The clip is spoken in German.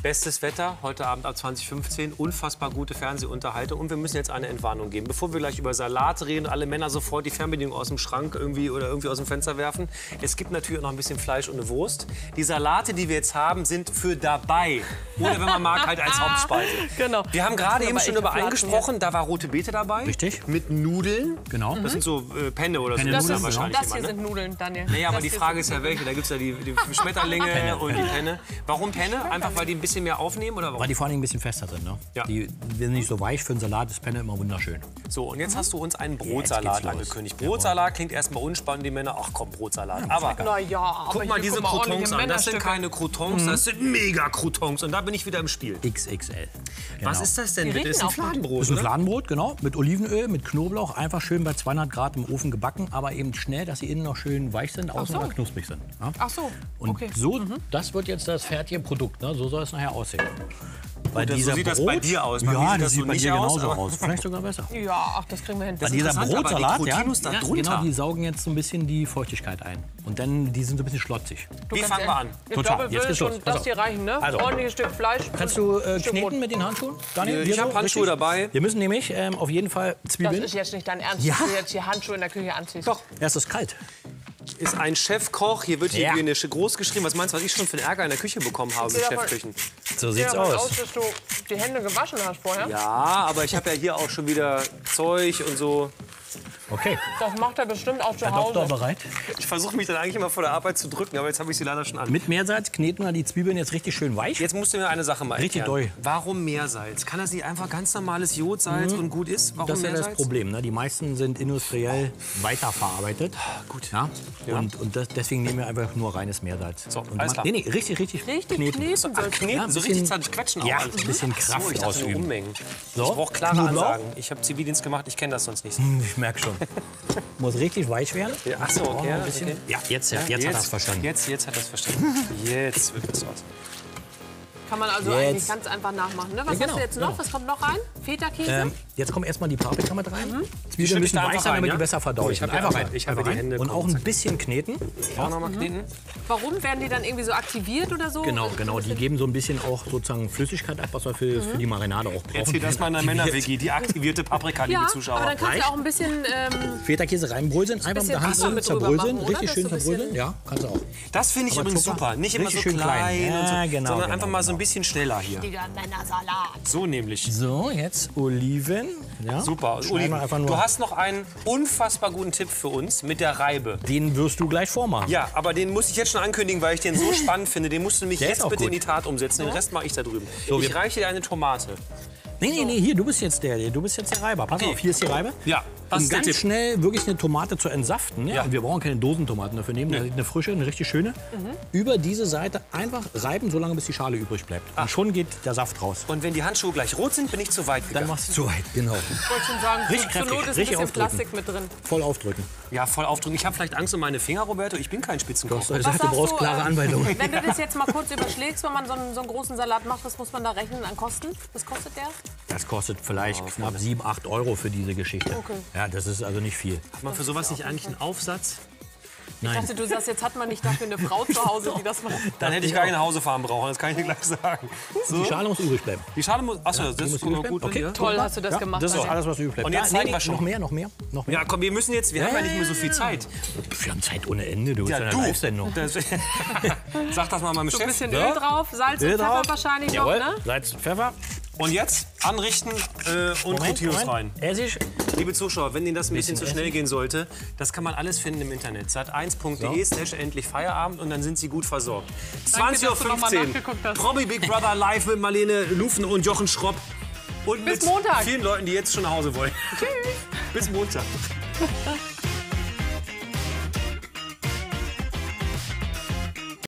Bestes Wetter, heute Abend ab 20:15, unfassbar gute Fernsehunterhaltung. Und wir müssen jetzt eine Entwarnung geben. Bevor wir gleich über Salat reden und alle Männer sofort die Fernbedienung aus dem Schrank irgendwie aus dem Fenster werfen. Es gibt natürlich auch noch ein bisschen Fleisch und eine Wurst. Die Salate, die wir jetzt haben, sind für dabei. Oder wenn man mag, halt als Hauptspeise. Genau. Wir haben gerade eben schon über eingesprochen, da war rote Beete dabei. Richtig. Mit Nudeln. Genau. Das sind so Penne oder so. Penne-Nudeln, wahrscheinlich Das hier immer, ne? sind Nudeln, Daniel. Naja, aber Das die hier Frage sind ist ja welche. Da gibt es ja die Schmetterlinge und die Penne. Warum Penne? Einfach weil die ein bisschen mehr aufnehmen oder warum? Weil die vor allem ein bisschen fester sind. Ne? Ja. Die sind nicht so weich. Für einen Salat ist Penne immer wunderschön. So, und jetzt hast du uns einen Jetzt Brotsalat geht's los. angekündigt. Brotsalat klingt erstmal unspannend, die Männer, ach komm, Brotsalat. Aber Na ja, aber guck mal hier, diese guck mal, Croutons ordentliche an. Das sind Männerstücke. keine Croutons, das sind Mega-Croutons. Und da bin ich wieder im Spiel. XXL. Genau. Was ist das denn? Die bitte? Ist ein riechen auch gut. Fladenbrot, Das ist ein oder? Fladenbrot, genau. Mit Olivenöl, mit Knoblauch. Einfach schön bei 200 Grad im Ofen gebacken. Aber eben schnell, dass sie innen noch schön weich sind, außen aber knusprig sind. Ja? Ach so, Und okay. so, das wird jetzt das fertige Produkt. Ne? So soll es nachher aussehen. Weil so dieser sieht das bei dir aus. Bei mir Ja, sieht das das sieht so bei nicht dir aus, genauso aber- aus. Vielleicht sogar besser. Ja, ach, das kriegen wir hin. Das ist Dieser interessant, aber die Brotsalat, Croutinos da drunter. genau, die saugen jetzt so ein bisschen die Feuchtigkeit ein. Und dann, die sind so ein bisschen schlotzig. Wie fangen wir an? Ich Total. glaube, Jetzt würde geht's los. schon Pass das auf. hier reichen, ne? Also. Ordentliches Stück Fleisch. Kannst du Stück kneten Brot. mit den Handschuhen? Daniel, Ich hier habe so, Handschuhe richtig? dabei. Wir müssen nämlich auf jeden Fall Das Zwiebeln. ist jetzt nicht dein Ernst, Ja. dass du jetzt hier Handschuhe in der Küche anziehst. Doch, erst ist kalt. Ist ein Chefkoch. Hier wird Ja. hygienisch groß geschrieben. Was meinst du, was ich schon für einen Ärger in der Küche bekommen habe mit Ja, aber- Chefküchen? So Ich sieht's gehe davon aus. aus, dass du die Hände gewaschen hast vorher. Ja, aber ich habe ja hier auch schon wieder Zeug und so. Okay. Das macht er bestimmt auch zu Herr Doktor Hause. bereit? Ich versuche mich dann eigentlich immer vor der Arbeit zu drücken, aber jetzt habe ich sie leider schon an. Mit Meersalz kneten wir die Zwiebeln jetzt richtig schön weich. Jetzt musst du mir eine Sache mal Richtig erklären. doll. Warum Meersalz? Kann das nicht einfach ganz normales Jodsalz und gut ist? Warum Das ist ja Meersalz? das Problem. Ne? Die meisten sind industriell weiterverarbeitet. Gut. Ja? Ja. Und deswegen nehmen wir einfach nur reines Meersalz. So, und alles klar. Nee, richtig Richtig kneten. kneten Ach, sollst du. kneten, Ja, ein so bisschen- richtig zerquetschen auch Ja, alles. ein bisschen Ach so, Kraft ich dachte nur ausüben. Unmengen. So, Ich brauche klare Knoblauch. Ansagen. Ich habe Zivildienst gemacht, ich kenne das sonst nicht. Ich merke schon. Muss richtig weich werden. Ja, ach so, okay. Ein bisschen. okay. Ja, jetzt hat er es verstanden. Jetzt hat er es verstanden. Jetzt wird es aus. Kann man also Jetzt. eigentlich ganz einfach nachmachen. Ne? Was Ja, genau, hast du jetzt noch? genau. Was kommt noch rein? Feta-Käse? Jetzt kommt erstmal die Paprika mit rein. Stimmt, Zwiebeln müssen da weich einfach sein, rein, damit ja? die besser verdaut Ich sind. habe ja Einfach die- rein. ich habe Einfach die rein. Hände, Und komm, auch ein zack. bisschen kneten. Auch noch mal kneten. Warum werden die dann irgendwie so aktiviert oder so? Genau. Die geben so ein bisschen auch sozusagen Flüssigkeit ab, was wir für die Marinade auch brauchen. Erzähl das mal in der Männer-WG, die aktivierte Paprika, liebe Ja, Zuschauer. aber dann kannst du Gleich. auch ein bisschen... Feta-Käse reinbröseln, einfach mit bisschen der Hand Wasser mit drüber zerbröseln, machen, oder? richtig Dass schön so ein bisschen- zerbröseln. Ja, kannst du auch. Das finde ich Aber übrigens Zucker, super. Nicht immer so richtig schön klein, klein. und so, Ja, genau, sondern genau, einfach mal so ein genau. bisschen schneller hier. Digga, Männersalat. So nämlich. So, jetzt Oliven. Ja. Super. Schneiden wir Oliven, einfach nur. du hast noch einen unfassbar guten Tipp für uns mit der Reibe. Den wirst du gleich vormachen. Ja, aber den muss ich jetzt schon ankündigen, weil ich den so spannend finde. Den musst du nämlich Der ist jetzt auch bitte in gut. die Tat umsetzen. Den Rest mache ich da drüben. So, Ich wir- reiche dir eine Tomate. Nee, hier, du bist jetzt der Reiber. Pass Okay. auf, hier ist die Reibe. Ja, was Und ist der ganz Tipp? schnell wirklich eine Tomate zu entsaften. Ja? Ja. Und wir brauchen keine Dosentomaten dafür nehmen. Eine frische, eine richtig schöne. Über diese Seite einfach reiben, solange bis die Schale übrig bleibt. Und schon geht der Saft raus. Und wenn die Handschuhe gleich rot sind, bin ich zu weit Dann gegangen. machst du zu weit, genau. Ich wollte schon sagen, Richtig zur kräftig, Not ist ein richtig bisschen aufdrücken. Plastik mit drin. Voll aufdrücken. Ja, voll aufdrücken. Ich habe vielleicht Angst um meine Finger, Roberto. Ich bin kein Du Spitzenkoch. hast gesagt, du brauchst klare Anweisungen. Wenn du das jetzt mal kurz überschlägst, wenn man so einen großen Salat macht, was muss man da rechnen an Kosten? Was kostet der? Das kostet vielleicht knapp 7, 8 Euro für diese Geschichte. Okay. Ja, das ist also nicht viel. Hat man für sowas nicht eigentlich einen Aufsatz? Ich dachte, du sagst, jetzt hat man nicht dafür eine Frau zu Hause, die das macht. Dann hätte ich gar nicht nach Hause fahren brauchen. Das kann ich dir gleich sagen. Die So. Schale muss übrig bleiben. Die Schale muss... Achso, das muss ist übrig gut. bleiben. Okay. Ja. Toll hast du das gemacht. Das ist auch Daniel. alles, was übrig bleibt. Und jetzt zeigen wir schon. Noch mehr. Ja, komm, wir müssen jetzt... Wir haben ja nicht mehr so viel Zeit. Wir haben Zeit ohne Ende, du. Ja, Das ist du. eine Live-Sendung. Das, sag das mal meinem So ein Chef. bisschen Ja. Öl drauf, Salz und Öl Pfeffer drauf. wahrscheinlich Jawohl. noch, ne? Salz und Pfeffer. Und jetzt anrichten und Croutinos rein. Essig. Liebe Zuschauer, wenn Ihnen das ein bisschen zu Bisschen schnell gehen sollte, das kann man alles finden im Internet. Sat1.de/endlich Feierabend und dann sind Sie gut versorgt. Danke, dass du noch mal 20:15 Uhr. nachgeguckt hast. Promi Big Brother live mit Marlene Lufen und Jochen Schropp. Und Bis mit Montag. vielen Leuten, die jetzt schon nach Hause wollen. Tschüss. Bis Montag.